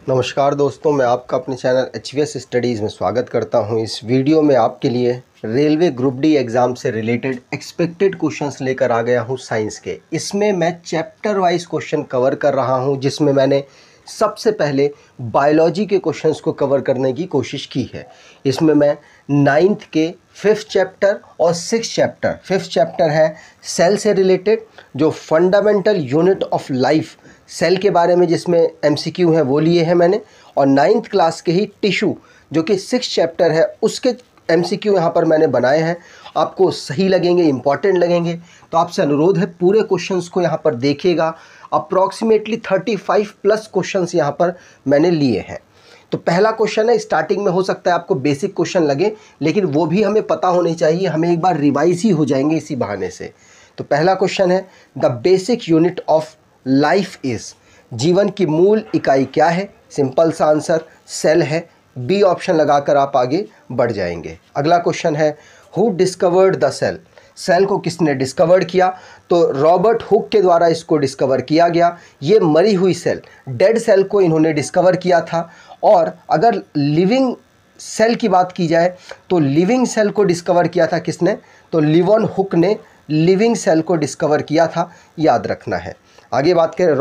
नमस्कार दोस्तों, मैं आपका अपने चैनल HVS स्टडीज़ में स्वागत करता हूं। इस वीडियो में आपके लिए रेलवे ग्रुप डी एग्ज़ाम से रिलेटेड एक्सपेक्टेड क्वेश्चंस लेकर आ गया हूं साइंस के। इसमें मैं चैप्टर वाइज क्वेश्चन कवर कर रहा हूं, जिसमें मैंने सबसे पहले बायोलॉजी के क्वेश्चंस को कवर करने की कोशिश की है। इसमें मैं 9th के 5th चैप्टर और 6th चैप्टर, 5th चैप्टर है सेल से रिलेटेड, जो fundamental unit of life cell के बारे में जिसमें MCQ है वो लिए हैं मैंने, और 9th क्लास के ही टिश्यू जो कि 6th चैप्टर है उसके MCQ यहाँ पर मैंने बनाए हैं। आपको सही लगेंगे, इंपॉर्टेंट लगेंगे, तो आपसे अनुरोध है पूरे क्वेश्चंस को यहाँ पर देखिएगा। अप्रॉक्सीमेटली 35 प्लस क्वेश्चंस यहाँ पर मैंने लिए हैं। तो पहला क्वेश्चन है, स्टार्टिंग में हो सकता है आपको बेसिक क्वेश्चन लगे, लेकिन वो भी हमें पता होने चाहिए, हमें एक बार रिवाइज ही हो जाएंगे इसी बहाने से। तो पहला क्वेश्चन है, the basic unit of life is, जीवन की मूल इकाई क्या है? सिंपल सा आंसर सेल है। बी ऑप्शन लगाकर आप आगे बढ़ जाएंगे। अगला क्वेश्चन है, who discovered the cell? Cell को किसने डिस्कवर किया? तो रॉबर्ट हुक के द्वारा इसको डिस्कवर किया गया। ये मरी हुई सेल, डेड सेल को इन्होंने डिस्कवर किया था। और अगर लिविंग सेल की बात की जाए तो लिविंग सेल को डिस्कवर किया था किसने? तो लिवन हुक ने लिविंग सेल को डिस्कवर किया था, याद रखना है। आगे बात करें,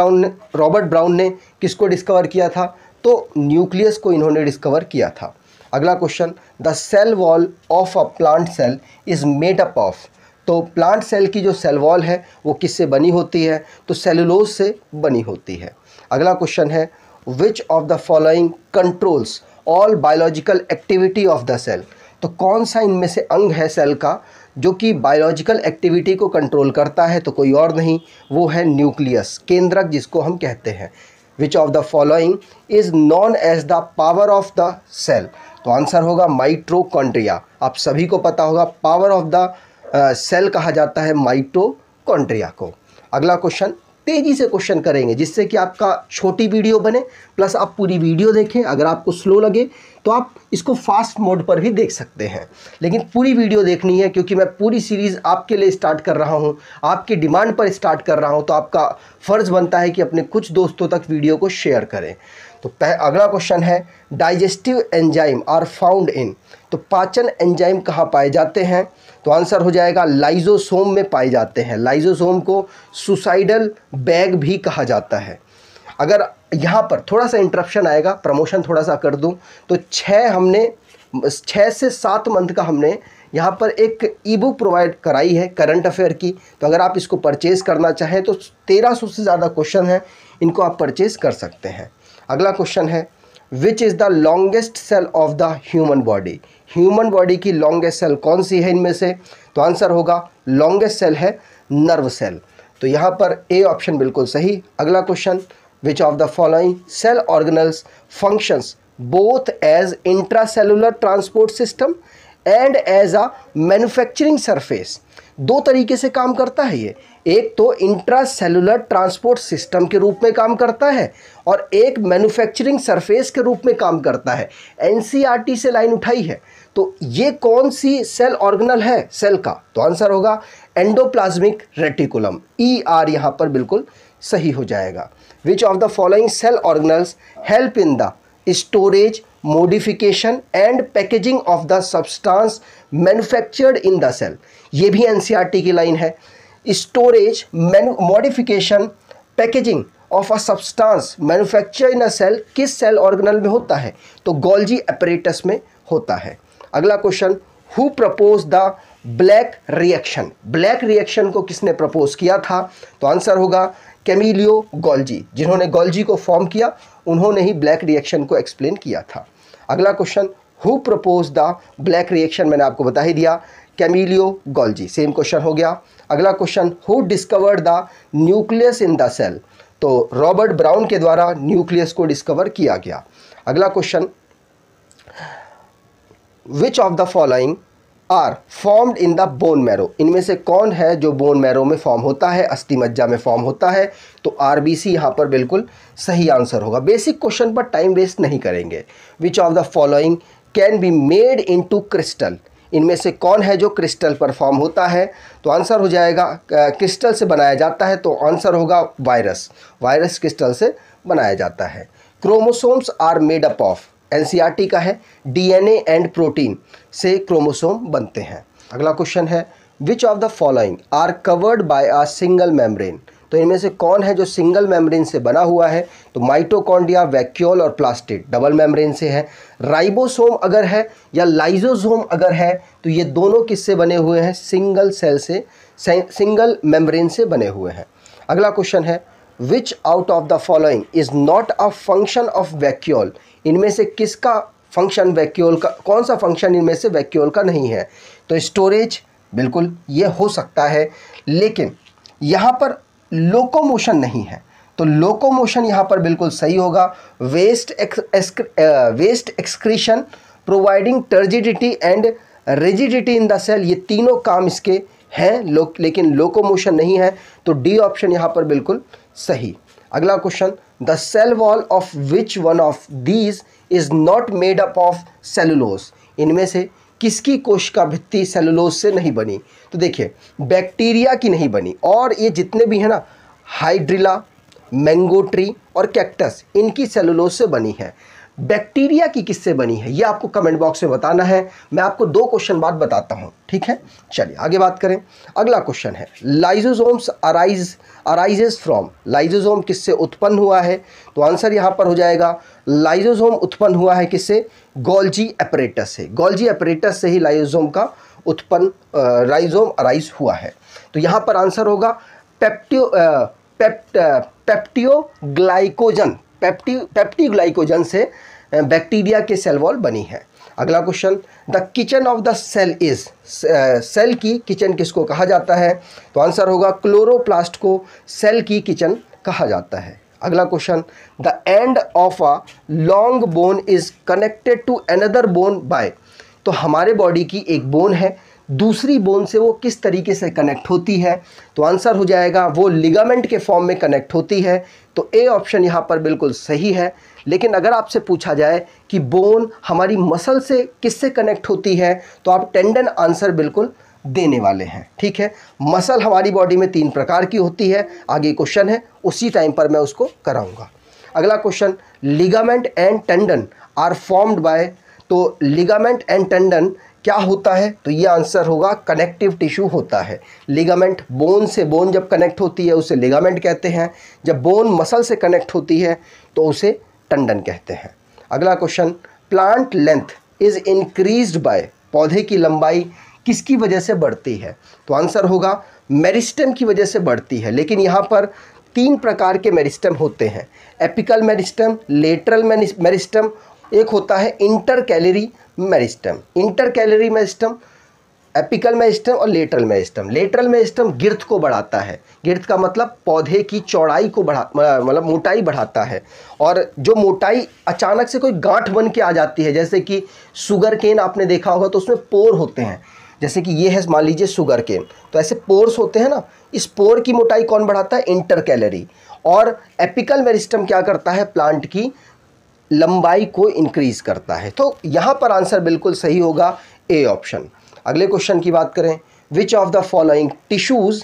रॉबर्ट ब्राउन ने किसको डिस्कवर किया था? तो न्यूक्लियस को इन्होंने डिस्कवर किया था। अगला question, the cell wall of a plant cell is made up of. तो प्लांट सेल की जो सेल वॉल है वो किससे बनी होती है? तो सेलुलोज से बनी होती है। अगला क्वेश्चन है, which of the following controls all biological activity of the cell? तो कौन सा इनमें से अंग है सेल का जो कि बायोलॉजिकल एक्टिविटी को कंट्रोल करता है? तो कोई और नहीं, वो है न्यूक्लियस, केंद्रक जिसको हम कहते हैं। Which of the following is known as the power of the cell? तो आंसर होगा माइटोकॉन्ड्रिया। आप सभी को पता होगा, पावर ऑफ द सेल कहा जाता है माइटोकॉन्ड्रिया को। अगला क्वेश्चन, तेज़ी से क्वेश्चन करेंगे जिससे कि आपका छोटी वीडियो बने, प्लस आप पूरी वीडियो देखें। अगर आपको स्लो लगे तो आप इसको फास्ट मोड पर भी देख सकते हैं, लेकिन पूरी वीडियो देखनी है, क्योंकि मैं पूरी सीरीज़ आपके लिए स्टार्ट कर रहा हूं, आपकी डिमांड पर स्टार्ट कर रहा हूं। तो आपका फ़र्ज़ बनता है कि अपने कुछ दोस्तों तक वीडियो को शेयर करें। तो अगला क्वेश्चन है, digestive enzyme are found in. तो पाचन एंजाइम कहाँ पाए जाते हैं? तो आंसर हो जाएगा लाइजोसोम में पाए जाते हैं। लाइजोसोम को सुसाइडल बैग भी कहा जाता है। अगर यहाँ पर थोड़ा सा इंटरप्शन आएगा, प्रमोशन थोड़ा सा कर दूं, तो 6 से 7 मंथ का हमने यहाँ पर एक ई बुक प्रोवाइड कराई है करंट अफेयर की। तो अगर आप इसको परचेज़ करना चाहें तो 1300 से ज़्यादा क्वेश्चन हैं, इनको आप परचेज़ कर सकते हैं। अगला क्वेश्चन है, which is the longest cell of the human body? Human body की लॉन्गेस्ट सेल कौन सी है इनमें से? तो आंसर होगा, लॉन्गेस्ट सेल है नर्व सेल। तो यहाँ पर ए ऑप्शन बिल्कुल सही। अगला question, which of the following cell organelles functions both as intracellular transport system and as a manufacturing surface? दो तरीके से काम करता है ये। एक तो इंट्रासेलुलर ट्रांसपोर्ट सिस्टम के रूप में काम करता है, और एक मैन्युफैक्चरिंग सरफेस के रूप में काम करता है। NCERT से लाइन उठाई है। तो ये कौन सी सेल ऑर्गेनल है सेल का? तो आंसर होगा एंडोप्लाज्मिक रेटिकुलम। ER यहाँ पर बिल्कुल सही हो जाएगा। Which of the following cell organelles help in the storage, modification and packaging of the substance manufactured in the cell? ये भी NCERT की लाइन है। Storage, modification, packaging of a substance manufacture in a cell किस cell organelle में होता है? तो Golgi apparatus में होता है। अगला question, who propose the black reaction? Black reaction को किसने प्रपोज किया था? तो आंसर होगा कैमिलियो गोल्जी। जिन्होंने गोल्जी को फॉर्म किया उन्होंने ही ब्लैक रिएक्शन को एक्सप्लेन किया था। अगला question, who propose the black reaction? मैंने आपको बता ही दिया, कैमिलियो गोल्जी। सेम क्वेश्चन हो गया। अगला question, who discovered the nucleus in the cell? तो रॉबर्ट ब्राउन के द्वारा न्यूक्लियस को डिस्कवर किया गया। अगला question, which of the following are formed in the bone marrow? इनमें से कौन है जो बोन मैरो में फॉर्म होता है, अस्थि मज्जा में फॉर्म होता है? तो RBC यहाँ पर बिल्कुल सही आंसर होगा। बेसिक क्वेश्चन पर टाइम वेस्ट नहीं करेंगे। Which of the following can be made into crystal? इनमें से कौन है जो क्रिस्टल पर फॉर्म होता है? तो आंसर हो जाएगा, क्रिस्टल से बनाया जाता है, तो आंसर होगा वायरस। वायरस क्रिस्टल से बनाया जाता है। Chromosomes are made up of, NCERT का है, डीएनए एंड प्रोटीन से क्रोमोसोम बनते हैं। अगला क्वेश्चन है which of the following are covered by a single membrane, तो इनमें से कौन है जो सिंगल मेम्ब्रेन से बना हुआ है, तो माइटोकॉन्ड्रिया, वैक्यूल और प्लास्टिड डबल मेम्ब्रेन से है। राइबोसोम अगर है या लाइजोसोम अगर है तो ये दोनों किससे बने हुए हैं, सिंगल सेल से, सिंगल मेम्ब्रेन से बने हुए हैं। अगला क्वेश्चन है which out of the following is not a function of vacuole, इनमें से किसका फंक्शन वैक्यूल का, कौन सा फंक्शन इनमें से वैक्यूल का नहीं है, तो स्टोरेज बिल्कुल ये हो सकता है, लेकिन यहाँ पर लोकोमोशन नहीं है, तो लोकोमोशन यहाँ पर बिल्कुल सही होगा। Waste excretion, providing turgidity and rigidity in the cell, ये तीनों काम इसके हैं, लेकिन लोकोमोशन नहीं है, तो डी ऑप्शन यहाँ पर बिल्कुल सही। अगला question the cell wall of which one of these is not made up of cellulose, इनमें से किसकी कोशिका भित्ति सेलुलोज से नहीं बनी, तो देखिए बैक्टीरिया की नहीं बनी, और ये जितने भी हैं ना, हाइड्रिला, मैंगो ट्री और कैक्टस, इनकी सेलुलोज से बनी है। बैक्टीरिया की किससे बनी है ये आपको कमेंट बॉक्स में बताना है, मैं आपको 2 क्वेश्चन बाद बताता हूँ, ठीक है। चलिए आगे बात करें। अगला क्वेश्चन है लाइजोसोम्स अराइजेस फ्रॉम, लाइजोसोम किससे उत्पन्न हुआ है, तो आंसर यहाँ पर हो जाएगा लाइजोसोम उत्पन्न हुआ है किससे, गोल्जी एपरेटस से, गोल्जी एपरेटस से ही लाइजोसोम का उत्पन्न, राइजोम अराइज हुआ है। तो यहाँ पर आंसर होगा पेप्टियोग्लाइकोजन, पेप्टिग्लाइकोजन से बैक्टीरिया के सेल वॉल बनी है। अगला question the kitchen of the cell is, cell की किचन किसको कहा जाता है, तो आंसर होगा क्लोरोप्लास्ट को सेल की किचन कहा जाता है। अगला question the end of a long bone is connected to another bone by, तो हमारे बॉडी की एक बोन है, दूसरी बोन से वो किस तरीके से कनेक्ट होती है, तो आंसर हो जाएगा वो लिगामेंट के फॉर्म में कनेक्ट होती है, तो ए ऑप्शन यहाँ पर बिल्कुल सही है। लेकिन अगर आपसे पूछा जाए कि बोन हमारी मसल से किससे कनेक्ट होती है, तो आप टेंडन आंसर बिल्कुल देने वाले हैं, ठीक है। मसल हमारी बॉडी में 3 प्रकार की होती है, आगे क्वेश्चन है उसी टाइम पर मैं उसको कराऊंगा। अगला question ligament and tendon are formed by, तो लिगामेंट एंड टेंडन क्या होता है, तो ये आंसर होगा कनेक्टिव टिश्यू होता है। लिगामेंट बोन से, बोन जब कनेक्ट होती है उसे लिगामेंट कहते हैं, जब बोन मसल से कनेक्ट होती है तो उसे टेंडन कहते हैं। अगला question plant length is increased by, पौधे की लंबाई किसकी वजह से बढ़ती है, तो आंसर होगा मेरिस्टेम की वजह से बढ़ती है। लेकिन यहाँ पर 3 प्रकार के मेरिस्टेम होते हैं, एपिकल मेरिस्टेम, लेटरल मेरिस्टेम, एक होता है intercalary meristem. Intercalary meristem, apical meristem और lateral meristem. Lateral meristem girth को बढ़ाता है, गिर्थ का मतलब पौधे की चौड़ाई को मतलब मोटाई बढ़ाता है, और जो मोटाई अचानक से कोई गांठ बन के आ जाती है, जैसे कि शुगर केन आपने देखा होगा तो उसमें पोर होते हैं, जैसे कि ये है मान लीजिए शुगर केन, तो ऐसे पोर्स होते हैं ना, इस पोर की मोटाई कौन बढ़ाता है, इंटरकैलरी। और एपिकल मेरिस्टेम क्या करता है, प्लांट की लंबाई को इंक्रीज करता है। तो यहाँ पर आंसर बिल्कुल सही होगा ए ऑप्शन। अगले क्वेश्चन की बात करें, which of the following tissues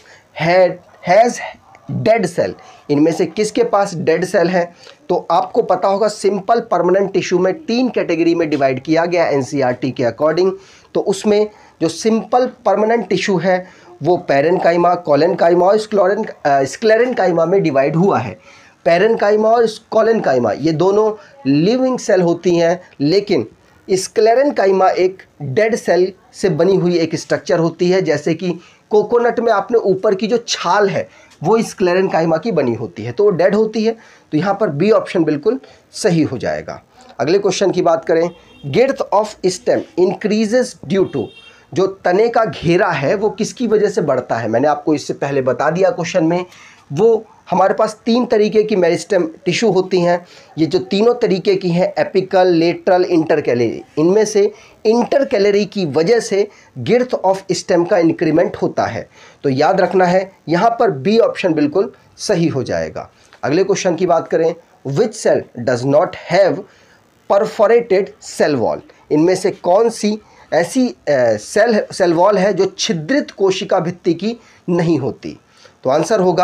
has dead cell, इनमें से किसके पास डेड सेल है, तो आपको पता होगा सिंपल परमानेंट टिश्यू में 3 कैटेगरी में डिवाइड किया गया एनसीईआरटी के अकॉर्डिंग। तो उसमें जो सिंपल परमानेंट टिश्यू है वो पैरेनकाइमा, कोलेनकाइमा और स्क्लेरेनकाइमा में डिवाइड हुआ है। पैरेनकाइमा और कोलेनकाइमा ये दोनों लिविंग सेल होती हैं, लेकिन स्क्लेरेनकाइमा एक डेड सेल से बनी हुई एक स्ट्रक्चर होती है, जैसे कि कोकोनट में आपने ऊपर की जो छाल है वो स्क्लेरेनकाइमा की बनी होती है, तो वो डेड होती है। तो यहाँ पर बी ऑप्शन बिल्कुल सही हो जाएगा। अगले क्वेश्चन की बात करें, girth of stem increases due to, जो तने का घेरा है वो किसकी वजह से बढ़ता है, मैंने आपको इससे पहले बता दिया क्वेश्चन में। वो हमारे पास 3 तरीके की मेरिस्टेम टिश्यू होती हैं, ये जो तीनों तरीके की हैं एपिकल, लेटरल, इंटरकैलरी, इनमें से इंटरकैलरी की वजह से गिर्थ ऑफ स्टेम का इंक्रीमेंट होता है। तो याद रखना है यहाँ पर बी ऑप्शन बिल्कुल सही हो जाएगा। अगले क्वेश्चन की बात करें, which cell does not have perforated cell wall, इनमें से कौन सी ऐसी सेल वॉल है जो छिद्रित कोशिका भित्ति की नहीं होती, तो आंसर होगा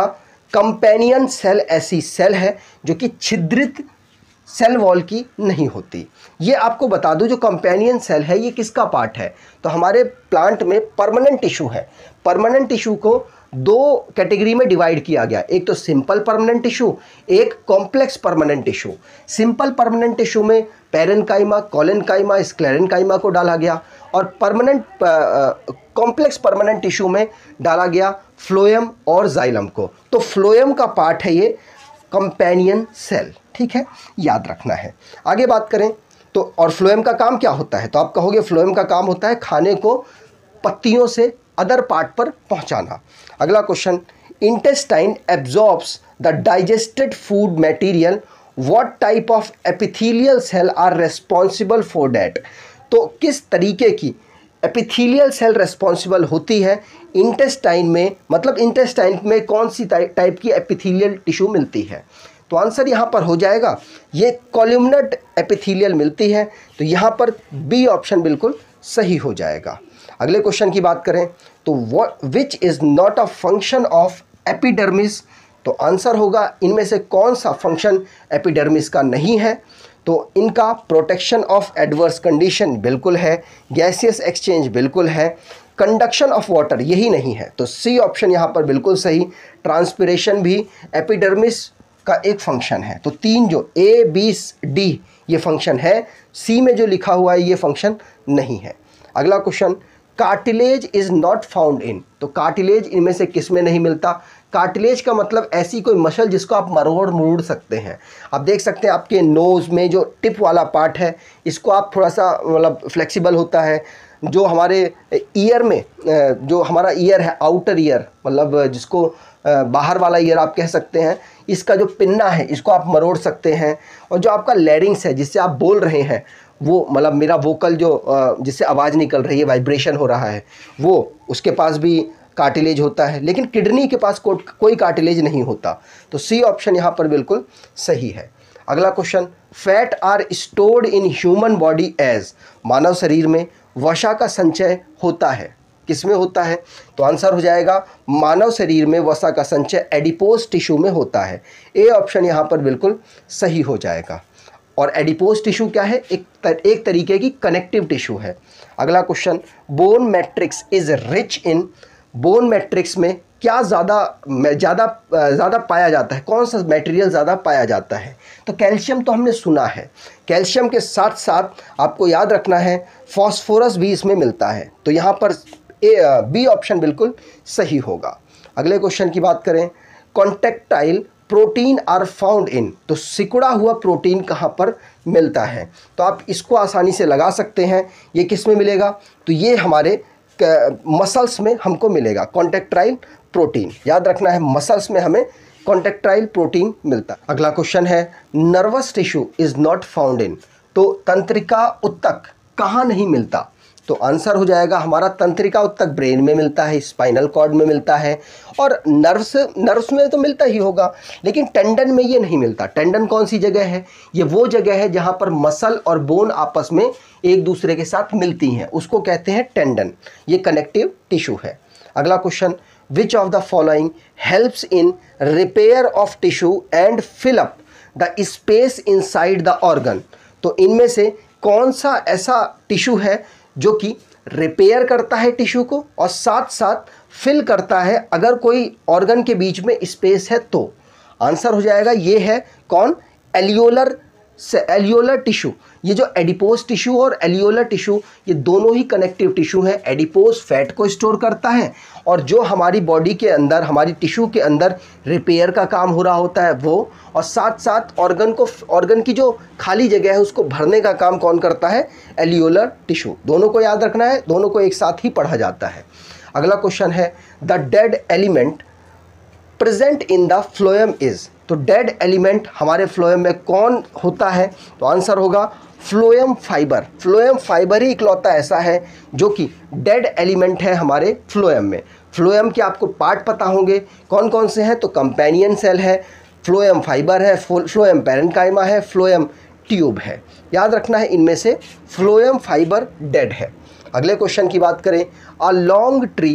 कंपेनियन सेल ऐसी सेल है जो कि छिद्रित सेल वॉल की नहीं होती। ये आपको बता दूं, जो कंपेनियन सेल है ये किसका पार्ट है, तो हमारे प्लांट में परमानेंट टिश्यू है। परमानेंट टिश्यू को दो कैटेगरी में डिवाइड किया गया, एक तो सिंपल परमानेंट टिश्यू, एक complex permanent tissue. Simple permanent tissue में पैरेन्काइमा, कोलेनकाइमा, स्क्लेरेन्काइमा को डाला गया, और परमानेंट कॉम्प्लेक्स परमानेंट टिश्यू में डाला गया फ्लोएम और जाइलम को। तो फ्लोएम का पार्ट है ये कंपेनियन सेल, ठीक है, याद रखना है। आगे बात करें तो, और फ्लोएम का काम क्या होता है, तो आप कहोगे फ्लोएम का काम होता है खाने को पत्तियों से अदर पार्ट पर पहुंचाना। अगला question, intestine absorbs the digested food material, what type of epithelial cell are responsible for that. तो किस तरीके की एपिथेलियल सेल रेस्पॉन्सिबल होती है इंटेस्टाइन में, मतलब इंटेस्टाइन में कौन सी टाइप की एपिथेलियल टिश्यू मिलती है। तो आंसर यहाँ पर हो जाएगा ये कॉलमनट एपिथेलियल मिलती है, तो यहाँ पर बी ऑप्शन बिल्कुल सही हो जाएगा। अगले क्वेश्चन की बात करें तो which is not a function of epidermis, तो आंसर होगा इनमें से कौन सा फंक्शन एपिडर्मिस का नहीं है। तो इनका प्रोटेक्शन ऑफ एडवर्स कंडीशन बिल्कुल है, गैसियस एक्सचेंज बिल्कुल है, कंडक्शन ऑफ वाटर यही नहीं है। तो सी ऑप्शन यहाँ पर बिल्कुल सही, ट्रांसपिरेशन भी एपिडर्मिस का एक फंक्शन है। तो तीन जो ए बी डी ये फंक्शन है, सी में जो लिखा हुआ है ये फंक्शन नहीं है। अगला question, cartilage is not found in, तो कार्टिलेज इनमें से किस में नहीं मिलता। कार्टिलेज का मतलब ऐसी कोई मसल जिसको आप मरोड़ सकते हैं। आप देख सकते हैं आपके नोज़ में जो टिप वाला पार्ट है इसको आप थोड़ा सा मतलब फ्लेक्सिबल होता है। जो हमारे ईयर में, जो हमारा ईयर है आउटर ईयर, मतलब जिसको बाहर वाला ईयर आप कह सकते हैं, इसका जो पिन्ना है इसको आप मरोड़ सकते हैं। और जो आपका लैरिंग्स है जिससे आप बोल रहे हैं, वो मतलब मेरा वोकल जो जिससे आवाज़ निकल रही है, वाइब्रेशन हो रहा है, वो उसके पास भी कार्टिलेज होता है। लेकिन किडनी के पास कोई कार्टिलेज नहीं होता। तो सी ऑप्शन यहाँ पर बिल्कुल सही है। अगला question, fat are stored in human body as, मानव शरीर में वसा का संचय होता है, किसमें होता है। तो आंसर हो जाएगा मानव शरीर में वसा का संचय एडिपोज टिश्यू में होता है। ए ऑप्शन यहाँ पर बिल्कुल सही हो जाएगा। और एडिपोज टिश्यू क्या है, एक तरीके की कनेक्टिव टिश्यू है। अगला question, bone matrix is rich in, bone matrix में क्या ज़्यादा पाया जाता है, कौन सा मटेरियल ज़्यादा पाया जाता है। तो कैल्शियम तो हमने सुना है, कैल्शियम के साथ साथ आपको याद रखना है फॉस्फोरस भी इसमें मिलता है। तो यहाँ पर बी ऑप्शन बिल्कुल सही होगा। अगले क्वेश्चन की बात करें, contractile protein are found in, तो सिकुड़ा हुआ प्रोटीन कहाँ पर मिलता है। तो आप इसको आसानी से लगा सकते हैं, ये किस में मिलेगा, तो ये हमारे मसल्स में हमको मिलेगा कॉन्टेक्टाइल प्रोटीन। याद रखना है मसल्स में हमें कॉन्टेक्टाइल प्रोटीन मिलता है। अगला क्वेश्चन है, nervous tissue is not found in, तो तंत्रिका उत्तक कहाँ नहीं मिलता। तो आंसर हो जाएगा हमारा तंत्रिका उत्तक ब्रेन में मिलता है, स्पाइनल कॉर्ड में मिलता है, और नर्व्स में तो मिलता ही होगा, लेकिन टेंडन में ये नहीं मिलता। टेंडन कौन सी जगह है, ये वो जगह है जहाँ पर मसल और बोन आपस में एक दूसरे के साथ मिलती हैं, उसको कहते हैं टेंडन। ये कनेक्टिव टिश्यू है। अगला question, which of the following helps in repair of tissue and fill up the space inside the organ, तो इनमें से कौन सा ऐसा टिश्यू है जो कि रिपेयर करता है टिश्यू को और साथ साथ फिल करता है अगर कोई ऑर्गन के बीच में स्पेस है तो। आंसर हो जाएगा ये है कौन, एलियोलर टिश्यू। ये जो एडिपोज टिश्यू और एलियोलर टिश्यू ये दोनों ही कनेक्टिव टिश्यू हैं। एडिपोज फैट को स्टोर करता है और जो हमारी बॉडी के अंदर, हमारी टिश्यू के अंदर रिपेयर का काम हो रहा होता है वो, और साथ साथ ऑर्गन की जो खाली जगह है उसको भरने का काम कौन करता है, एलियोलर टिश्यू। दोनों को याद रखना है, दोनों को एक साथ ही पढ़ा जाता है। अगला क्वेश्चन है, the dead element present in the phloem is, तो डेड एलिमेंट हमारे फ्लोएम में कौन होता है, तो आंसर होगा फ्लोएम फाइबर। फ्लोएम फाइबर ही इकलौता ऐसा है जो कि डेड एलिमेंट है हमारे फ्लोएम में। फ्लोएम के आपको पार्ट पता होंगे कौन कौन से हैं, तो कंपेनियन सेल है, फ्लोएम फाइबर है, फ्लोएम पैरेन्काइमा है, फ्लोएम ट्यूब है। याद रखना है इनमें से फ्लोएम फाइबर डेड है। अगले क्वेश्चन की बात करें, a long tree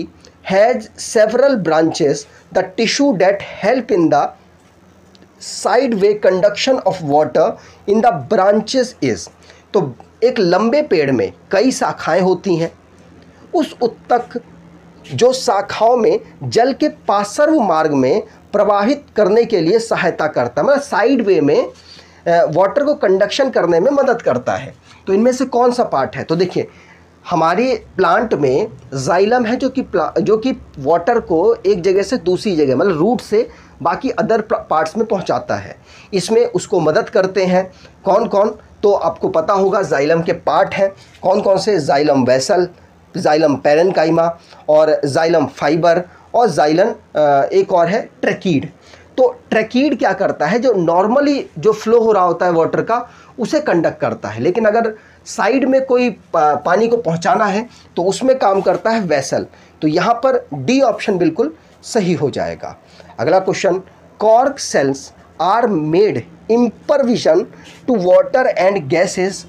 has several branches, the tissue that help in the side way conduction of water in the branches is. तो एक लंबे पेड़ में कई शाखाएं होती हैं, उस उत्तक जो शाखाओं में जल के पार्श्व मार्ग में प्रवाहित करने के लिए सहायता करता है, मतलब साइड वे में वाटर को कंडक्शन करने में मदद करता है। तो इनमें से कौन सा पार्ट है? तो देखिए, हमारे प्लांट में जाइलम है जो कि वाटर को एक जगह से दूसरी जगह, मतलब रूट से बाकी अदर पार्ट्स में पहुंचाता है। इसमें उसको मदद करते हैं कौन कौन? तो आपको पता होगा जाइलम के पार्ट हैं कौन कौन से? जाइलम वेसल, जाइलम पैरेन्काइमा और जाइलम फाइबर और जाइलन एक और है ट्रैकीड। तो ट्रैकीड क्या करता है? जो नॉर्मली जो फ्लो हो रहा होता है वाटर का, उसे कंडक्ट करता है, लेकिन अगर साइड में कोई पानी को पहुंचाना है तो उसमें काम करता है वेसल। तो यहाँ पर डी ऑप्शन बिल्कुल सही हो जाएगा। अगला question, cork cells are made impervious to water and gases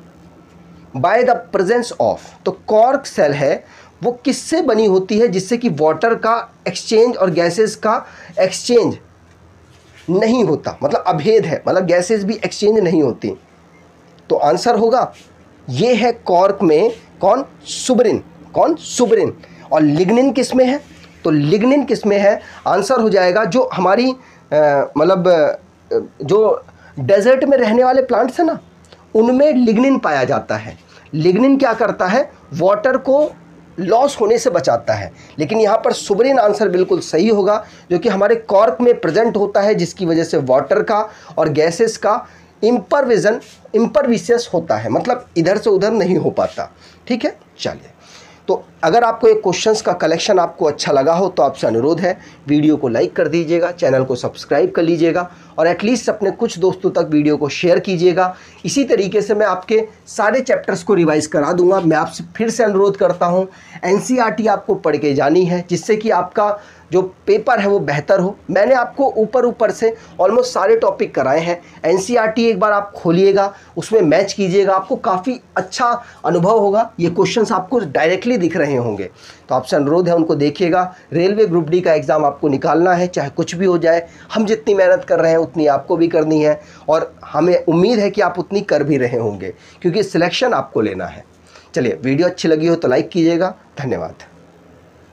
by the presence of. तो कॉर्क सेल है वो किससे बनी होती है जिससे कि वाटर का एक्सचेंज और गैसेस का एक्सचेंज नहीं होता, मतलब अभेद है, मतलब गैसेस भी एक्सचेंज नहीं होती। तो आंसर होगा ये है कॉर्क में कौन? सुबरिन। कौन? सुबरिन। और लिग्निन किस में है? तो लिग्निन किस में है? आंसर हो जाएगा जो हमारी मतलब जो डेजर्ट में रहने वाले प्लांट्स हैं ना, उनमें लिग्निन पाया जाता है। लिग्निन क्या करता है? वाटर को लॉस होने से बचाता है। लेकिन यहाँ पर सुबरिन आंसर बिल्कुल सही होगा, जो कि हमारे कॉर्क में प्रेजेंट होता है, जिसकी वजह से वाटर का और गैसेस का इम्परविशियस होता है, मतलब इधर से उधर नहीं हो पाता। ठीक है, चलिए। तो अगर आपको ये क्वेश्चंस का कलेक्शन आपको अच्छा लगा हो तो आपसे अनुरोध है वीडियो को लाइक कर दीजिएगा, चैनल को सब्सक्राइब कर लीजिएगा और एटलीस्ट अपने कुछ दोस्तों तक वीडियो को शेयर कीजिएगा। इसी तरीके से मैं आपके सारे चैप्टर्स को रिवाइज़ करा दूंगा। मैं आपसे फिर से अनुरोध करता हूँ, एनसीईआरटी आपको पढ़ के जानी है, जिससे कि आपका जो पेपर है वो बेहतर हो। मैंने आपको ऊपर से ऑलमोस्ट सारे टॉपिक कराए हैं। एनसीईआरटी एक बार आप खोलिएगा, उसमें मैच कीजिएगा, आपको काफ़ी अच्छा अनुभव होगा। ये क्वेश्चंस आपको डायरेक्टली दिख रहे होंगे, तो आपसे अनुरोध है उनको देखिएगा। रेलवे ग्रुप डी का एग्ज़ाम आपको निकालना है, चाहे कुछ भी हो जाए। हम जितनी मेहनत कर रहे हैं उतनी आपको भी करनी है, और हमें उम्मीद है कि आप उतनी कर भी रहे होंगे, क्योंकि सिलेक्शन आपको लेना है। चलिए, वीडियो अच्छी लगी हो तो लाइक कीजिएगा। धन्यवाद।